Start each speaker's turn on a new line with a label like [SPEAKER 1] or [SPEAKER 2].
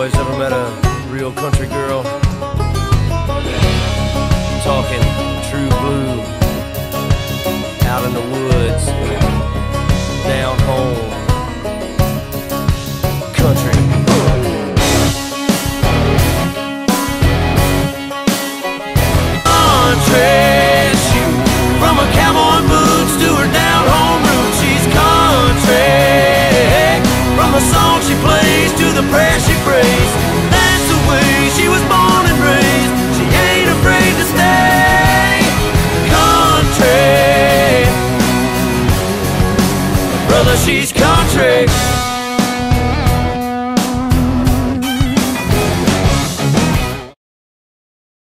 [SPEAKER 1] boys ever met a real country girl? Talking true blue, out in the woods, down home, country. Country, she, from her cowboy boots to her down home roots, she's country. From the song she plays to the prayer she prays, that's the way she was born and raised. She ain't afraid to stay country. Brother, she's country.